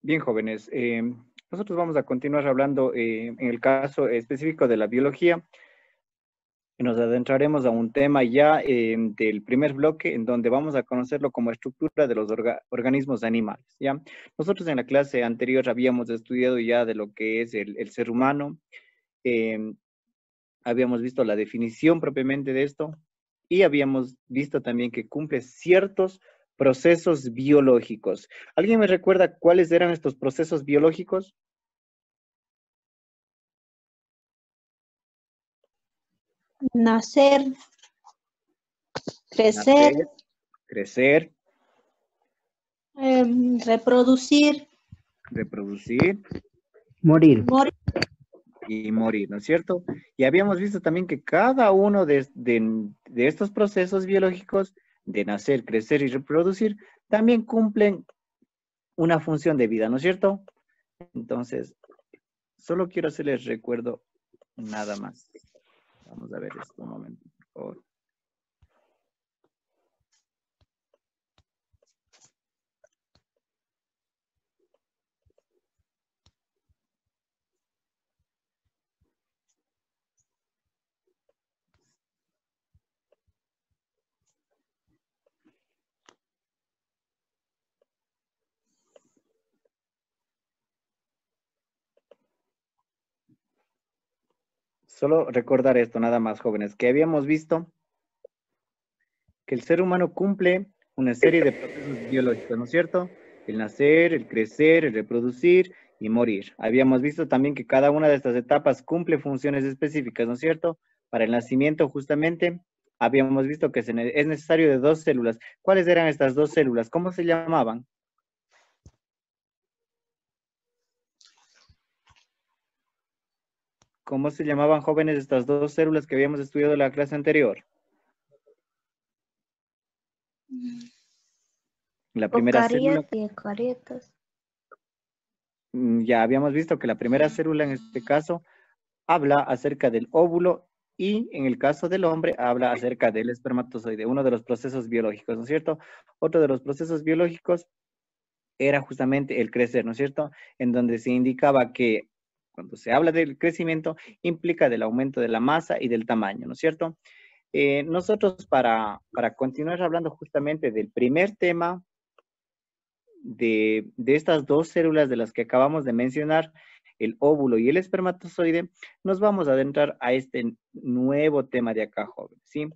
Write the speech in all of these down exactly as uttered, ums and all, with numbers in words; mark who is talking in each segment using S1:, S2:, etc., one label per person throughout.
S1: Bien, jóvenes, eh, nosotros vamos a continuar hablando eh, en el caso específico de la biología. Nos adentraremos a un tema ya eh, del primer bloque, en donde vamos a conocerlo como estructura de los orga- organismos animales, ¿ya? Nosotros en la clase anterior habíamos estudiado ya de lo que es el, el ser humano, eh, habíamos visto la definición propiamente de esto y habíamos visto también que cumple ciertos procesos biológicos. ¿Alguien me recuerda cuáles eran estos procesos biológicos?
S2: Nacer, crecer,
S1: Nacer, crecer,
S2: em, reproducir,
S1: reproducir
S3: Morir.
S2: morir.
S1: y morir, ¿no es cierto? Y habíamos visto también que cada uno de, de- de estos procesos biológicos, de nacer, crecer y reproducir, también cumplen una función de vida, ¿no es cierto? Entonces, solo quiero hacerles recuerdo nada más. Vamos a ver esto un momento, por favor. Solo recordar esto, nada más, jóvenes, que habíamos visto que el ser humano cumple una serie de procesos biológicos, ¿no es cierto? El nacer, el crecer, el reproducir y morir. Habíamos visto también que cada una de estas etapas cumple funciones específicas, ¿no es cierto? Para el nacimiento, justamente, habíamos visto que se ne- es necesario de dos células. ¿Cuáles eran estas dos células? ¿Cómo se llamaban? ¿Cómo se llamaban, jóvenes, estas dos células que habíamos estudiado en la clase anterior? La primera célula,
S2: Eucariotas y eucariotas.
S1: mm, ya habíamos visto que la primera célula en este caso habla acerca del óvulo y en el caso del hombre habla acerca del espermatozoide, uno de los procesos biológicos, ¿no es cierto? Otro de los procesos biológicos era justamente el crecer, ¿no es cierto? En donde se indicaba que cuando se habla del crecimiento implica del aumento de la masa y del tamaño, ¿no es cierto? Eh, nosotros para, para continuar hablando justamente del primer tema, de, de estas dos células de las que acabamos de mencionar, el óvulo y el espermatozoide, nos vamos a adentrar a este nuevo tema de acá, jóvenes, ¿sí?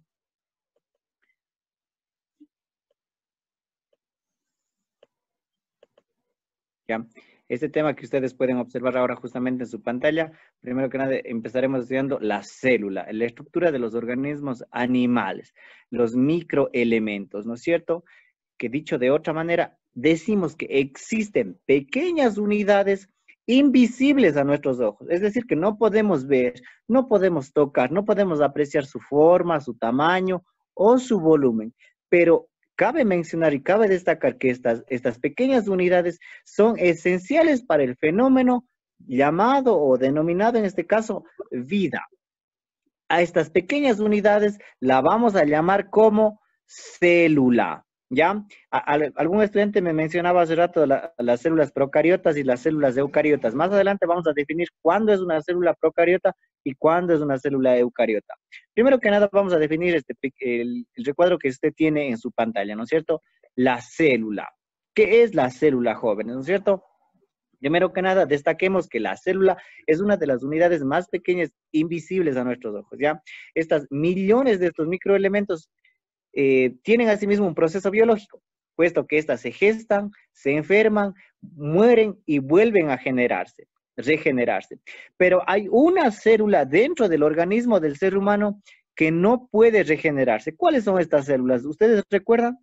S1: ¿Ya? Este tema que ustedes pueden observar ahora justamente en su pantalla, primero que nada empezaremos estudiando la célula, la estructura de los organismos animales, los microelementos, ¿no es cierto? Que dicho de otra manera, decimos que existen pequeñas unidades invisibles a nuestros ojos, es decir, que no podemos ver, no podemos tocar, no podemos apreciar su forma, su tamaño o su volumen, pero cabe mencionar y cabe destacar que estas, estas pequeñas unidades son esenciales para el fenómeno llamado o denominado en este caso vida. A estas pequeñas unidades la vamos a llamar como célula, ¿ya? A, a, algún estudiante me mencionaba hace rato la, las células procariotas y las células eucariotas. Más adelante vamos a definir cuándo es una célula procariota y cuándo es una célula eucariota. Primero que nada vamos a definir este, el, el recuadro que usted tiene en su pantalla, ¿no es cierto? La célula. ¿Qué es la célula, jóvenes? ¿No es cierto? Primero que nada, destaquemos que la célula es una de las unidades más pequeñas, invisibles a nuestros ojos, ¿ya? Estas millones de estos microelementos eh, tienen asimismo un proceso biológico, puesto que estas se gestan, se enferman, mueren y vuelven a generarse, regenerarse. Pero hay una célula dentro del organismo del ser humano que no puede regenerarse. ¿Cuáles son estas células? ¿Ustedes recuerdan?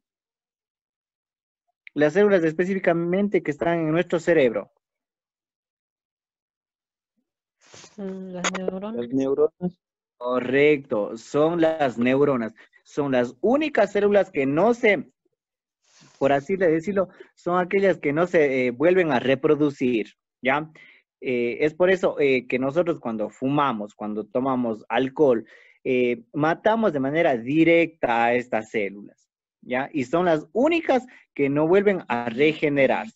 S1: Las células específicamente que están en nuestro cerebro.
S4: Las neuronas.
S3: Las neuronas.
S1: Correcto, son las neuronas. Son las únicas células que no se, por así decirlo, son aquellas que no se eh, vuelven a reproducir, ¿ya? Eh, es por eso eh, que nosotros cuando fumamos, cuando tomamos alcohol, eh, matamos de manera directa a estas células, ¿ya? Y son las únicas que no vuelven a regenerarse.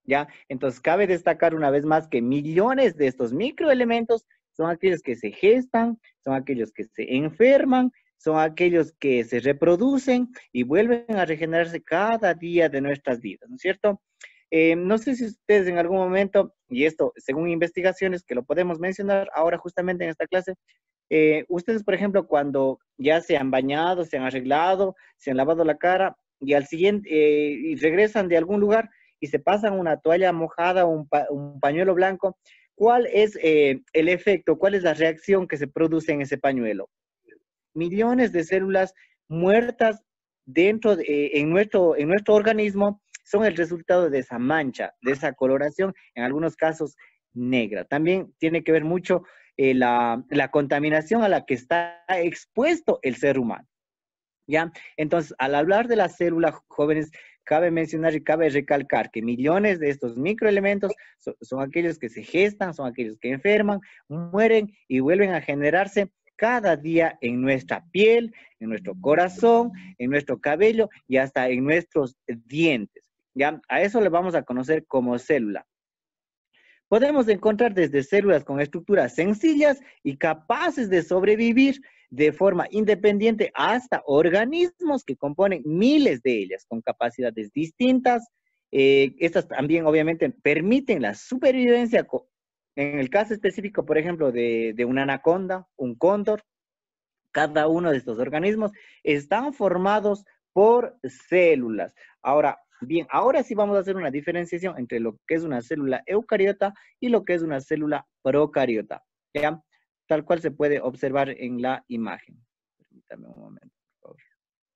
S1: ¿ya? Entonces, cabe destacar una vez más que millones de estos microelementos son aquellos que se gestan, son aquellos que se enferman, son aquellos que se reproducen y vuelven a regenerarse cada día de nuestras vidas, ¿no es cierto? Eh, no sé si ustedes en algún momento, y esto según investigaciones que lo podemos mencionar ahora justamente en esta clase, eh, ustedes, por ejemplo, cuando ya se han bañado, se han arreglado, se han lavado la cara y al siguiente, eh, y regresan de algún lugar y se pasan una toalla mojada o un, pa un pañuelo blanco, ¿cuál es eh, el efecto, cuál es la reacción que se produce en ese pañuelo? Millones de células muertas dentro de, eh, en, nuestro, en nuestro organismo son el resultado de esa mancha, de esa coloración, en algunos casos negra. También tiene que ver mucho eh, la, la contaminación a la que está expuesto el ser humano, ¿ya? Entonces, al hablar de las células, jóvenes, cabe mencionar y cabe recalcar que millones de estos microelementos son, son aquellos que se gestan, son aquellos que enferman, mueren y vuelven a generarse cada día en nuestra piel, en nuestro corazón, en nuestro cabello y hasta en nuestros dientes, ¿ya? A eso le vamos a conocer como célula. Podemos encontrar desde células con estructuras sencillas y capaces de sobrevivir de forma independiente hasta organismos que componen miles de ellas con capacidades distintas. Eh, estas también obviamente permiten la supervivencia. En el caso específico, por ejemplo, de, de una anaconda, un cóndor, cada uno de estos organismos están formados por células. Ahora, bien, ahora sí vamos a hacer una diferenciación entre lo que es una célula eucariota y lo que es una célula procariota, ¿ya? Tal cual se puede observar en la imagen. Permítame un momento, por favor.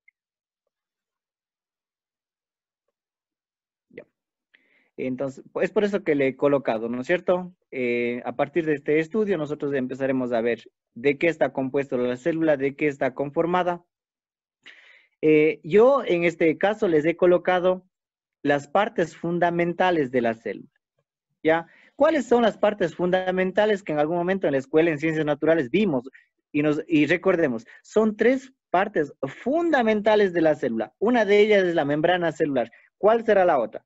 S1: Ya. Entonces, es por eso que le he colocado, ¿no es cierto? Eh, a partir de este estudio, nosotros empezaremos a ver de qué está compuesta la célula, de qué está conformada. Eh, yo, en este caso, les he colocado las partes fundamentales de la célula, ¿ya? ¿Cuáles son las partes fundamentales que en algún momento en la escuela en Ciencias Naturales vimos? Y, nos, y recordemos, son tres partes fundamentales de la célula. Una de ellas es la membrana celular. ¿Cuál será la otra?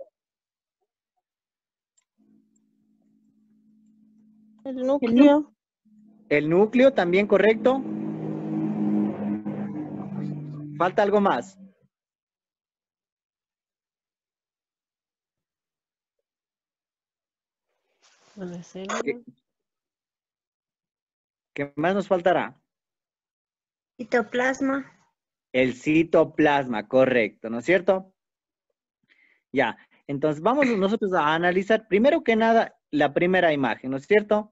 S4: El núcleo.
S1: El núcleo, también correcto. Falta algo más.
S4: La célula.
S1: ¿Qué, qué más nos faltará?
S2: Citoplasma.
S1: El citoplasma, correcto, ¿no es cierto? Ya, entonces vamos nosotros a analizar primero que nada la primera imagen, ¿no es cierto?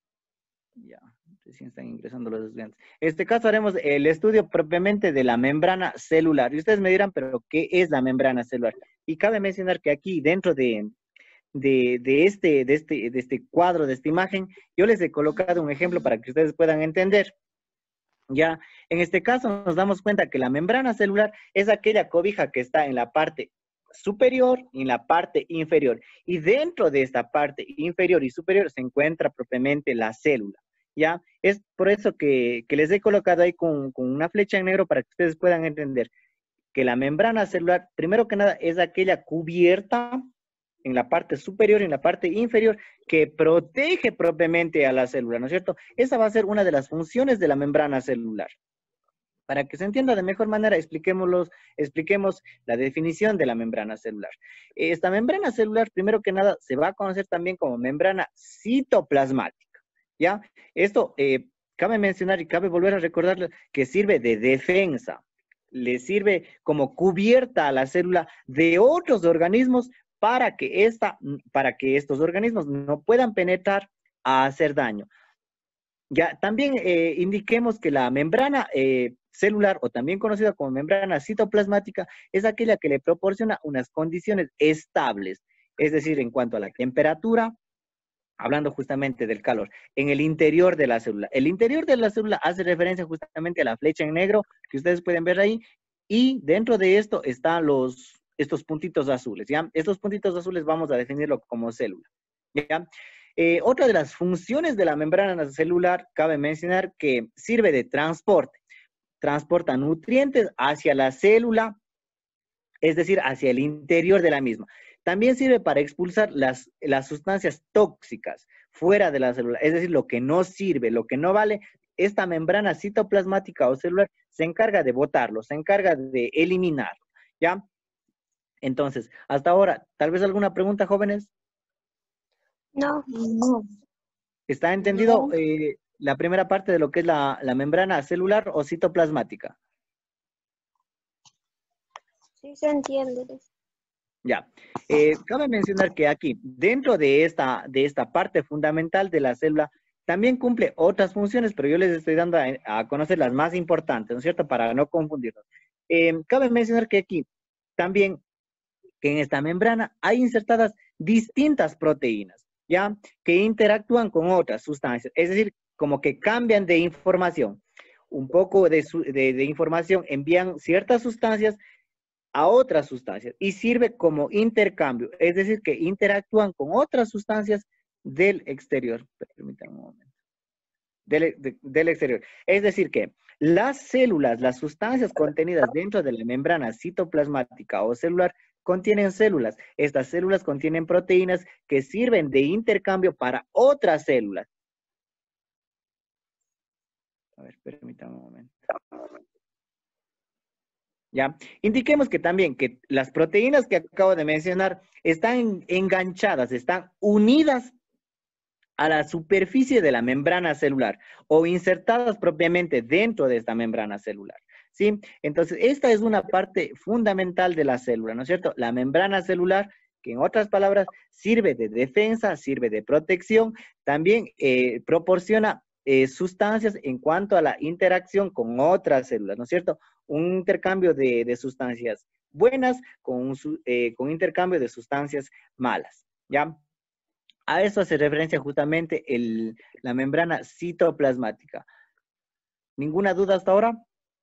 S1: Ya, recién están ingresando los estudiantes. En este caso haremos el estudio propiamente de la membrana celular. Y ustedes me dirán, ¿pero qué es la membrana celular? Y cabe mencionar que aquí dentro de, de, de, este, de, este, de este cuadro, de esta imagen, yo les he colocado un ejemplo para que ustedes puedan entender. Ya, en este caso nos damos cuenta que la membrana celular es aquella cobija que está en la parte superior y en la parte inferior. Y dentro de esta parte inferior y superior se encuentra propiamente la célula. ¿Ya? Es por eso que, que les he colocado ahí con, con una flecha en negro para que ustedes puedan entender que la membrana celular, primero que nada, es aquella cubierta en la parte superior y en la parte inferior que protege propiamente a la célula, ¿no es cierto? Esa va a ser una de las funciones de la membrana celular. Para que se entienda de mejor manera, expliquémoslos, expliquemos la definición de la membrana celular. Esta membrana celular, primero que nada, se va a conocer también como membrana citoplasmática, ¿ya? Esto eh, cabe mencionar y cabe volver a recordar que sirve de defensa, le sirve como cubierta a la célula de otros organismos para que, esta, para que estos organismos no puedan penetrar a hacer daño. Ya, también eh, indiquemos que la membrana eh, celular, o también conocida como membrana citoplasmática, es aquella que le proporciona unas condiciones estables, es decir, en cuanto a la temperatura, hablando justamente del calor, en el interior de la célula. El interior de la célula hace referencia justamente a la flecha en negro que ustedes pueden ver ahí, y dentro de esto están los, estos puntitos azules, ¿ya? Estos puntitos azules vamos a definirlo como célula, ¿ya? Eh, otra de las funciones de la membrana celular, cabe mencionar que sirve de transporte. Transporta nutrientes hacia la célula, es decir, hacia el interior de la misma. También sirve para expulsar las, las sustancias tóxicas fuera de la célula, es decir, lo que no sirve, lo que no vale. Esta membrana citoplasmática o celular se encarga de botarlo, se encarga de eliminarlo, ¿ya? Entonces, hasta ahora, ¿tal vez alguna pregunta, jóvenes?
S2: No. No.
S1: ¿Está entendido
S2: No.
S1: eh, la primera parte de lo que es la, la membrana celular o citoplasmática?
S2: Sí se entiende.
S1: Ya. Eh, cabe mencionar que aquí, dentro de esta, de esta parte fundamental de la célula, también cumple otras funciones, pero yo les estoy dando a, a conocer las más importantes, ¿no es cierto? Para no confundirlos. Eh, cabe mencionar que aquí también, que en esta membrana hay insertadas distintas proteínas, ¿ya? Que interactúan con otras sustancias, es decir, como que cambian de información. Un poco de, su, de, de información envían ciertas sustancias a otras sustancias y sirve como intercambio, es decir, que interactúan con otras sustancias del exterior. Permítanme un momento. Del, de, del exterior. Es decir, que las células, las sustancias contenidas dentro de la membrana citoplasmática o celular, contienen células. Estas células contienen proteínas que sirven de intercambio para otras células. A ver, permítanme un momento. ¿Ya? Indiquemos que también que las proteínas que acabo de mencionar están enganchadas, están unidas a la superficie de la membrana celular o insertadas propiamente dentro de esta membrana celular, ¿sí? Entonces, esta es una parte fundamental de la célula, ¿no es cierto? La membrana celular, que en otras palabras sirve de defensa, sirve de protección, también eh, proporciona eh, sustancias en cuanto a la interacción con otras células, ¿no es cierto? Un intercambio de, de sustancias buenas con un eh, con intercambio de sustancias malas, ¿ya? A eso hace referencia justamente el, la membrana citoplasmática. ¿Ninguna duda hasta ahora?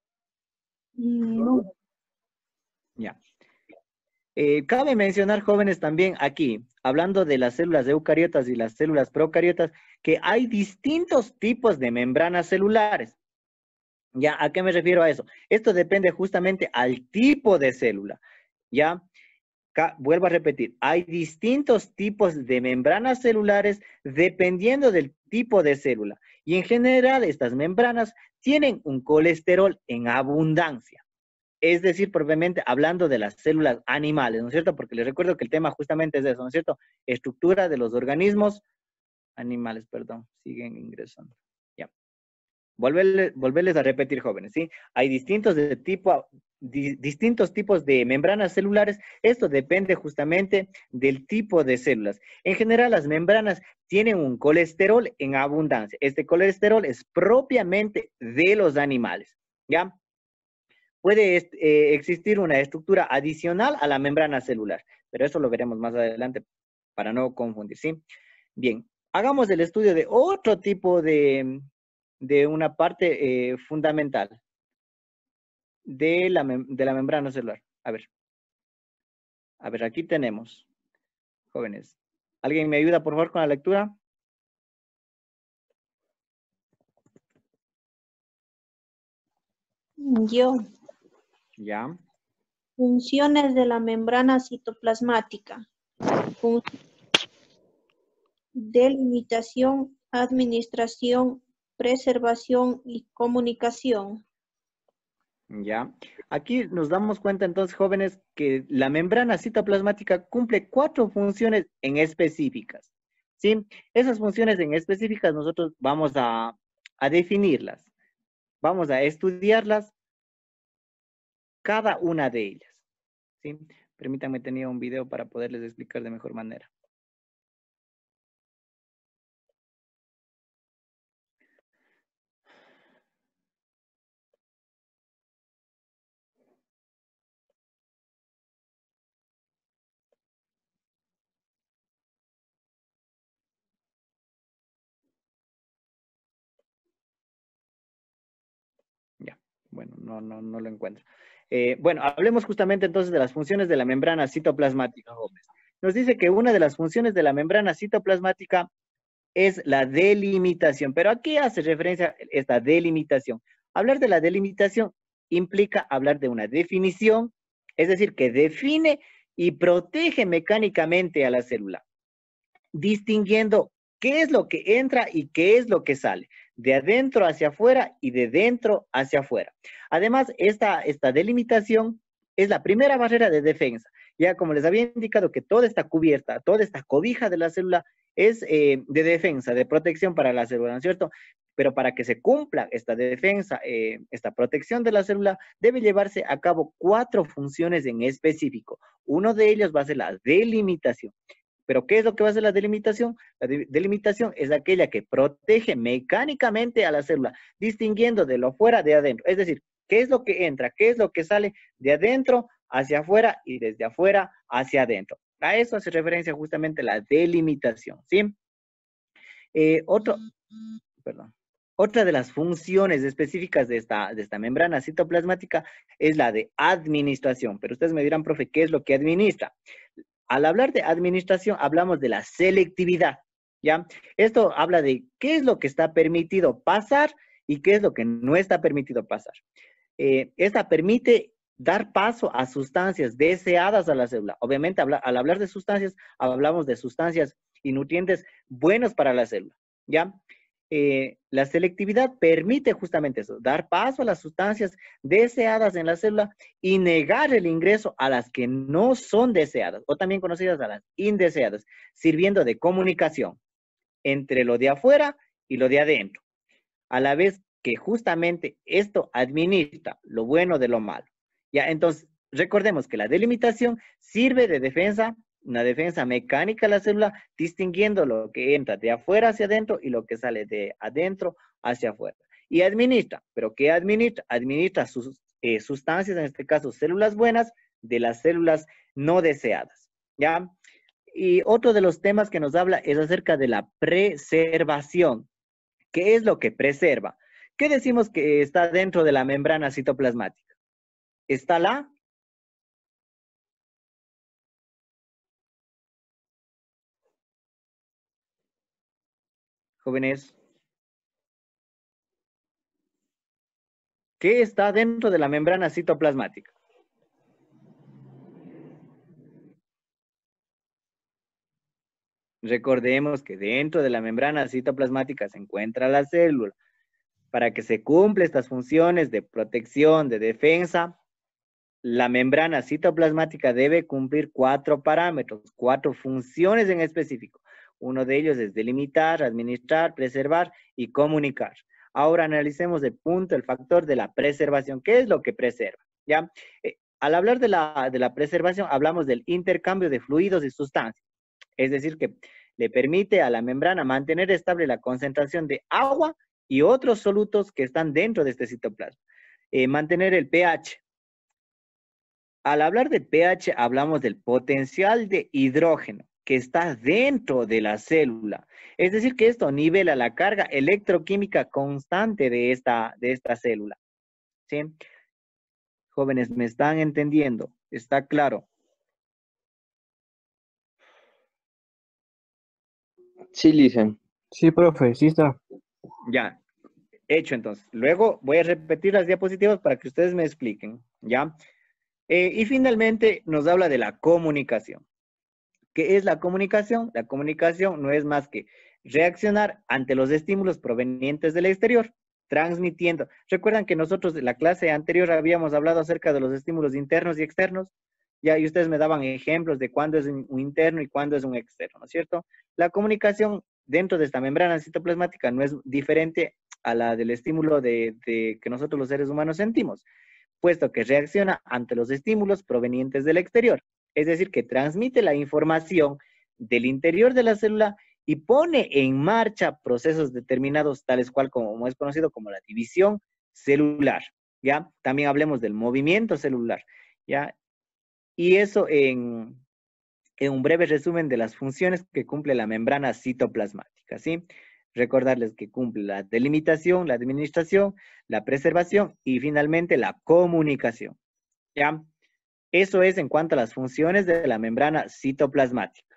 S2: No.
S1: Ya. Eh, cabe mencionar, jóvenes, también aquí, hablando de las células eucariotas y las células procariotas, que hay distintos tipos de membranas celulares. ¿Ya? ¿A qué me refiero a eso? Esto depende justamente al tipo de célula. ¿Ya? Vuelvo a repetir, hay distintos tipos de membranas celulares dependiendo del tipo de célula. Y en general, estas membranas tienen un colesterol en abundancia. Es decir, propiamente hablando de las células animales, ¿no es cierto? Porque les recuerdo que el tema justamente es eso, ¿no es cierto? Estructura de los organismos animales, perdón, siguen ingresando. Ya. Volverles, volverles a repetir, jóvenes, ¿sí? Hay distintos de tipo, di, distintos tipos de membranas celulares. Esto depende justamente del tipo de células. En general, las membranas tienen un colesterol en abundancia. Este colesterol es propiamente de los animales, ¿ya? Puede eh, existir una estructura adicional a la membrana celular, pero eso lo veremos más adelante para no confundir, ¿sí? Bien, hagamos el estudio de otro tipo de, de una parte eh, fundamental de la, de la membrana celular. A ver, a ver, aquí tenemos, jóvenes. ¿Alguien me ayuda, por favor, con la lectura?
S2: Yo.
S1: Ya.
S2: Funciones de la membrana citoplasmática. Fun Delimitación, administración, preservación y comunicación.
S1: Ya. Aquí nos damos cuenta entonces, jóvenes, que la membrana citoplasmática cumple cuatro funciones en específicas. ¿Sí? Esas funciones en específicas nosotros vamos a, a definirlas. Vamos a estudiarlas, cada una de ellas. ¿Sí? Permítanme, tenía un video para poderles explicar de mejor manera. Ya, bueno, no, no, no lo encuentro. Eh, bueno, hablemos justamente entonces de las funciones de la membrana citoplasmática, jóvenes. Nos dice que una de las funciones de la membrana citoplasmática es la delimitación. Pero ¿a qué hace referencia esta delimitación? Hablar de la delimitación implica hablar de una definición, es decir, que define y protege mecánicamente a la célula, distinguiendo qué es lo que entra y qué es lo que sale, de adentro hacia afuera y de dentro hacia afuera. Además, esta, esta delimitación es la primera barrera de defensa. Ya como les había indicado que toda esta cubierta, toda esta cobija de la célula es eh, de defensa, de protección para la célula, ¿no es cierto? Pero para que se cumpla esta defensa, eh, esta protección de la célula, debe llevarse a cabo cuatro funciones en específico. Uno de ellos va a ser la delimitación. ¿Pero qué es lo que va a hacer la delimitación? La de delimitación es aquella que protege mecánicamente a la célula, distinguiendo de lo fuera de adentro. Es decir, ¿qué es lo que entra? ¿Qué es lo que sale de adentro hacia afuera y desde afuera hacia adentro? A eso hace referencia justamente la delimitación, ¿sí? Eh, otro, perdón. Otra de las funciones específicas de esta, de esta membrana citoplasmática es la de administración. Pero ustedes me dirán, profe, ¿qué es lo que administra? Al hablar de administración, hablamos de la selectividad, ¿ya? Esto habla de qué es lo que está permitido pasar y qué es lo que no está permitido pasar. Eh, esta permite dar paso a sustancias deseadas a la célula. Obviamente, habla, al hablar de sustancias, hablamos de sustancias y nutrientes buenos para la célula, ¿ya? Eh, la selectividad permite justamente eso, dar paso a las sustancias deseadas en la célula y negar el ingreso a las que no son deseadas, o también conocidas a las indeseadas, sirviendo de comunicación entre lo de afuera y lo de adentro, a la vez que justamente esto administra lo bueno de lo malo. Ya, entonces, recordemos que la delimitación sirve de defensa, una defensa mecánica de la célula, distinguiendo lo que entra de afuera hacia adentro y lo que sale de adentro hacia afuera. Y administra, ¿pero qué administra? Administra sus eh, sustancias, en este caso células buenas, de las células no deseadas, ¿ya? Y otro de los temas que nos habla es acerca de la preservación. ¿Qué es lo que preserva? ¿Qué decimos que está dentro de la membrana citoplasmática? Está la jóvenes, ¿qué está dentro de la membrana citoplasmática? Recordemos que dentro de la membrana citoplasmática se encuentra la célula. Para que se cumplan estas funciones de protección, de defensa, la membrana citoplasmática debe cumplir cuatro parámetros, cuatro funciones en específico. Uno de ellos es delimitar, administrar, preservar y comunicar. Ahora analicemos el punto, el factor de la preservación. ¿Qué es lo que preserva? ¿Ya? Eh, al hablar de la, de la preservación, hablamos del intercambio de fluidos y sustancias. Es decir, que le permite a la membrana mantener estable la concentración de agua y otros solutos que están dentro de este citoplasma. Eh, mantener el pH. Al hablar de pH, hablamos del potencial de hidrógeno que está dentro de la célula. Es decir, que esto nivela la carga electroquímica constante de esta, de esta célula. ¿Sí? Jóvenes, ¿me están entendiendo? ¿Está claro?
S3: Sí, Lisa. Sí, profe, sí está.
S1: Ya, hecho entonces. Luego voy a repetir las diapositivas para que ustedes me expliquen, ¿ya? Eh, y finalmente nos habla de la comunicación. ¿Qué es la comunicación? La comunicación no es más que reaccionar ante los estímulos provenientes del exterior, transmitiendo. ¿Recuerdan que nosotros en la clase anterior habíamos hablado acerca de los estímulos internos y externos? Ya, y ustedes me daban ejemplos de cuándo es un interno y cuándo es un externo, ¿no es cierto? La comunicación dentro de esta membrana citoplasmática no es diferente a la del estímulo de, de que nosotros los seres humanos sentimos, puesto que reacciona ante los estímulos provenientes del exterior. Es decir, que transmite la información del interior de la célula y pone en marcha procesos determinados, tales cual como es conocido como la división celular, ¿ya? También hablemos del movimiento celular, ¿ya? Y eso en, en un breve resumen de las funciones que cumple la membrana citoplasmática, ¿sí? Recordarles que cumple la delimitación, la administración, la preservación y finalmente la comunicación, ¿ya? Eso es en cuanto a las funciones de la membrana citoplasmática.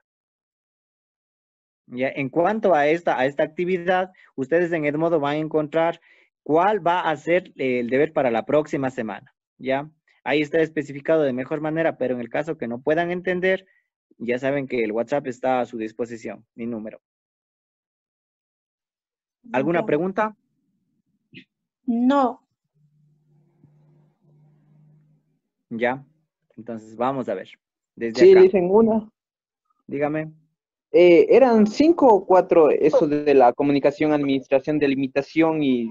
S1: ¿Ya? En cuanto a esta, a esta actividad, ustedes en Edmodo van a encontrar cuál va a ser el deber para la próxima semana, ¿ya? Ahí está especificado de mejor manera, pero en el caso que no puedan entender, ya saben que el WhatsApp está a su disposición, mi número. ¿Alguna
S2: Ya.
S1: pregunta?
S2: No.
S1: Ya. Entonces, vamos a ver. Desde
S3: Sí,
S1: acá.
S3: dicen una.
S1: Dígame.
S3: Eh, ¿eran cinco o cuatro eso de la comunicación, administración, delimitación y...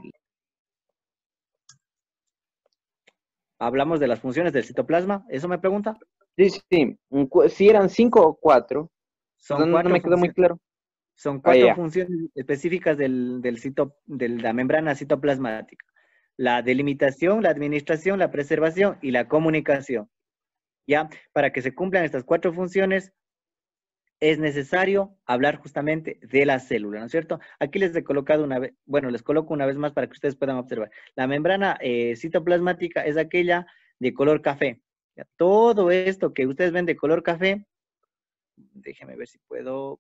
S1: Hablamos de las funciones del citoplasma. ¿Eso me pregunta?
S3: Sí, sí, un cu- si eran cinco o cuatro.
S1: Son
S3: No, no
S1: cuatro
S3: me quedó muy
S1: funciones.
S3: claro.
S1: Son
S3: Ah,
S1: cuatro
S3: ya.
S1: funciones específicas del, del cito, de la membrana citoplasmática. La delimitación, la administración, la preservación y la comunicación. ¿Ya? Para que se cumplan estas cuatro funciones, es necesario hablar justamente de la célula, ¿no es cierto? Aquí les he colocado una vez, bueno, les coloco una vez más para que ustedes puedan observar. La membrana eh, citoplasmática es aquella de color café. ¿Ya? Todo esto que ustedes ven de color café, déjenme ver si puedo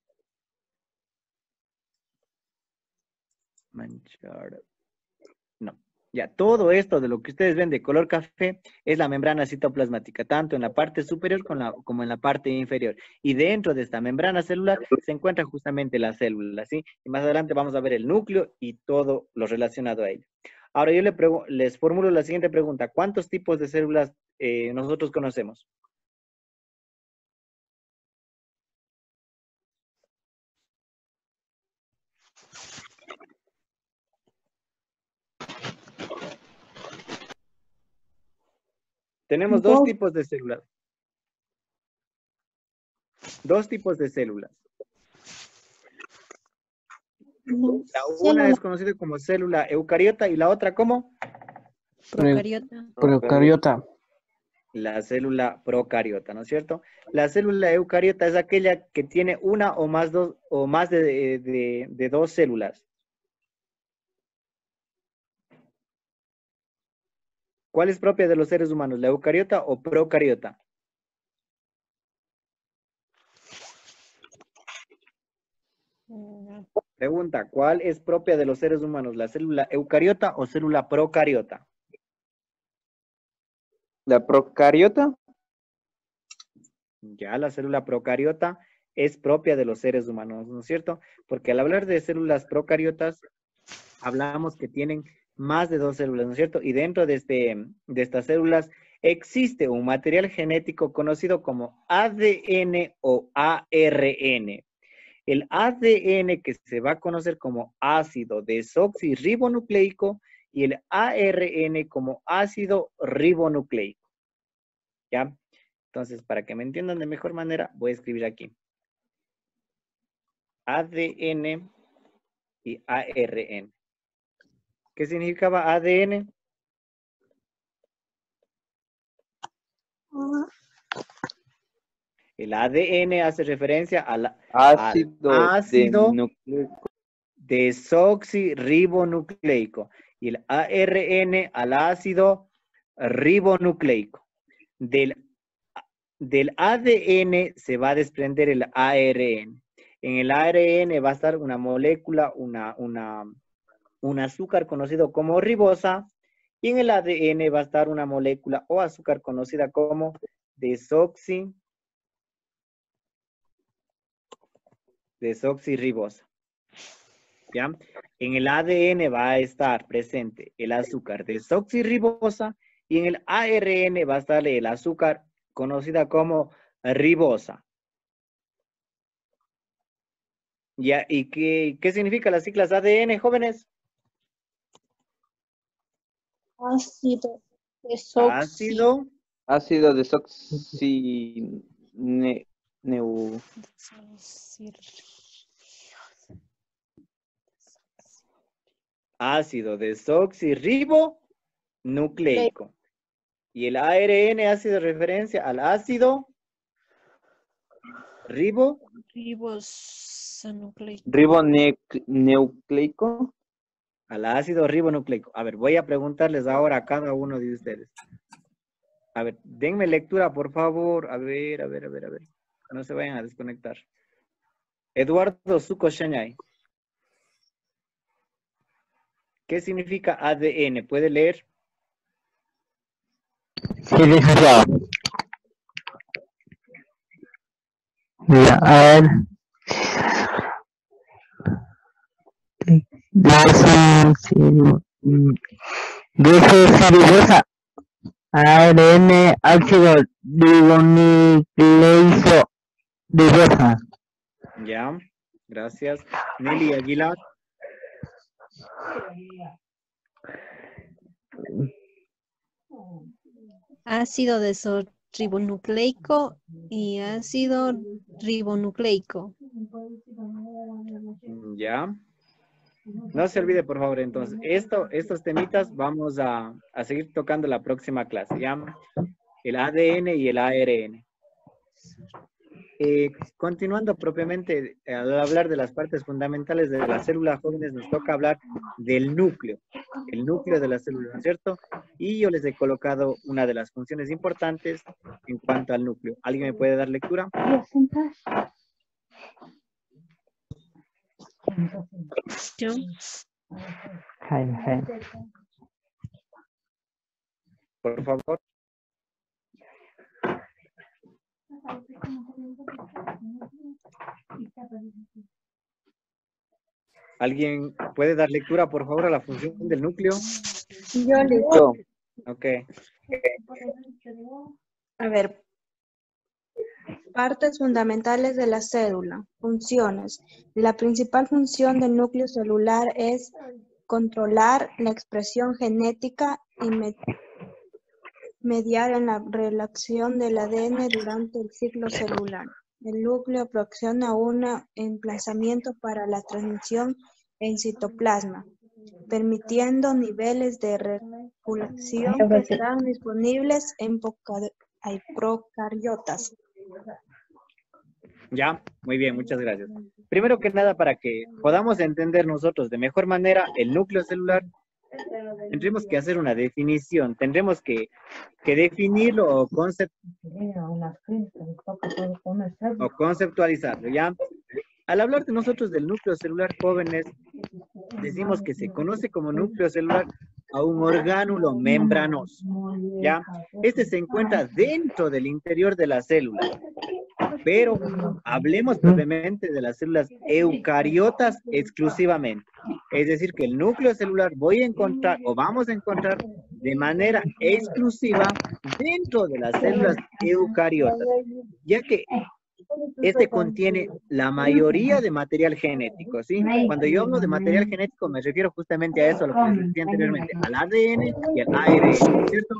S1: manchar. No. Ya, todo esto de lo que ustedes ven de color café es la membrana citoplasmática, tanto en la parte superior con la- como en la parte inferior. Y dentro de esta membrana celular se encuentra justamente la célula, ¿sí? Y más adelante vamos a ver el núcleo y todo lo relacionado a ello. Ahora yo le pregu- les formulo la siguiente pregunta. ¿Cuántos tipos de células eh, nosotros conocemos? Tenemos dos
S2: Dos.
S1: tipos de células. Dos tipos de células. La una
S2: Célula
S1: es conocida como célula eucariota y la otra como
S4: Procariota.
S3: Procariota.
S1: la célula procariota, ¿no es cierto? La célula eucariota es aquella que tiene una o más, dos, o más de, de, de dos células. ¿Cuál es propia de los seres humanos, la eucariota o procariota?
S4: Mm,
S1: Pregunta, ¿cuál es propia de los seres humanos, la célula eucariota o célula procariota?
S3: La procariota.
S1: Ya, la célula procariota es propia de los seres humanos, ¿no es cierto? Porque al hablar de células procariotas, hablamos que tienen más de dos células, ¿no es cierto? Y dentro de, este, de estas células existe un material genético conocido como A D N o A R N. El A D N que se va a conocer como ácido desoxirribonucleico y el A R N como ácido ribonucleico. ¿Ya? Entonces, para que me entiendan de mejor manera, voy a escribir aquí. A D N y A R N. ¿Qué significaba A D N? El A D N hace referencia al,
S3: Ácido,
S1: al ácido
S3: denucleico.
S1: desoxirribonucleico y el A R N al ácido ribonucleico. Del, del A D N se va a desprender el A R N. En el A R N va a estar una molécula, una, una, un azúcar conocido como ribosa, y en el A D N va a estar una molécula o azúcar conocida como desoxi, desoxirribosa. ¿Ya? En el A D N va a estar presente el azúcar desoxirribosa y en el A R N va a estar el azúcar conocida como ribosa. ¿Ya? ¿Y qué, qué significa las siglas A D N, jóvenes?
S2: ácido desoxi.
S1: Ácido.
S3: Ácido desoxi... Ne, neu,
S1: Ácido desoxirribonucleico. Y el A R N hace de referencia al ácido ribo.
S4: Ribonucleico.
S3: ribonucleico.
S1: Al ácido ribonucleico. A ver, voy a preguntarles ahora a cada uno de ustedes. A ver, denme lectura, por favor. A ver, a ver, a ver, a ver. No se vayan a desconectar. Eduardo Suco Shañay. ¿Qué significa A D N? ¿Puede leer?
S3: Sí,
S5: Sí, licenciado. Ya, a ver. Desoxidibosa. A R N ácido ribonucleico ribosa.
S1: Ya, gracias. Nelly Aguilar.
S4: Ácido desoxirribonucleico y ácido ribonucleico.
S1: Ya. No se olvide, por favor, entonces, esto, estos temitas vamos a, a seguir tocando la próxima clase, ¿ya? El A D N y el A R N. Eh, continuando propiamente, eh, al hablar de las partes fundamentales de la célula jóvenes, nos toca hablar del núcleo, el núcleo de la célula, ¿no es cierto? Y yo les he colocado una de las funciones importantes en cuanto al núcleo. ¿Alguien me puede dar lectura?
S4: Yo.
S5: Jaime, Jaime.
S1: Por favor. ¿Alguien puede dar lectura, por favor, a la función del núcleo?
S2: Yo listo.
S1: Ok.
S2: A ver. Partes fundamentales de la célula. Funciones. La principal función del núcleo celular es controlar la expresión genética y me- mediar en la relación del A D N durante el ciclo celular. El núcleo proporciona un emplazamiento para la transmisión en citoplasma, permitiendo niveles de regulación que están disponibles en poca- hay procariotas.
S1: Ya, muy bien, muchas gracias. Primero que nada, para que podamos entender nosotros de mejor manera el núcleo celular, tendremos que hacer una definición, tendremos que, que definirlo o, concep- o conceptualizarlo, ¿ya? Al hablar de nosotros del núcleo celular jóvenes, decimos que se conoce como núcleo celular a un orgánulo membranoso, ¿ya? Este se encuentra dentro del interior de la célula, pero hablemos propiamente de las células eucariotas exclusivamente. Es decir, que el núcleo celular voy a encontrar o vamos a encontrar de manera exclusiva dentro de las células eucariotas, ya que este contiene la mayoría de material genético, ¿sí? Cuando yo hablo de material genético me refiero justamente a eso, a lo que les decía anteriormente, al A D N y al A R N, ¿cierto?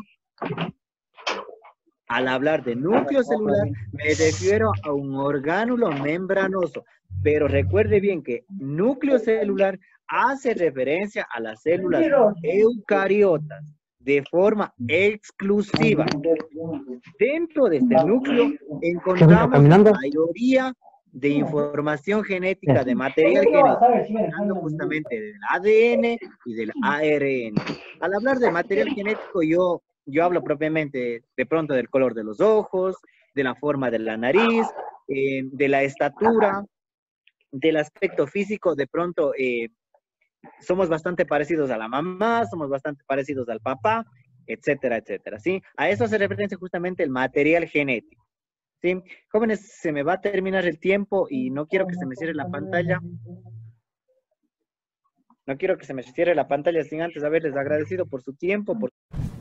S1: Al hablar de núcleo celular, me refiero a un orgánulo membranoso, pero recuerde bien que núcleo celular hace referencia a las células eucariotas de forma exclusiva. Dentro de este núcleo encontramos la mayoría de información genética, de material genético, hablando justamente del A D N y del A R N. Al hablar de material genético, yo Yo hablo propiamente de pronto del color de los ojos, de la forma de la nariz, eh, de la estatura, del aspecto físico. De pronto eh, somos bastante parecidos a la mamá, somos bastante parecidos al papá, etcétera, etcétera, ¿sí? A eso se referencia justamente el material genético, ¿sí? Jóvenes, se me va a terminar el tiempo y no quiero que se me cierre la pantalla. No quiero que se me cierre la pantalla sin antes haberles agradecido por su tiempo, por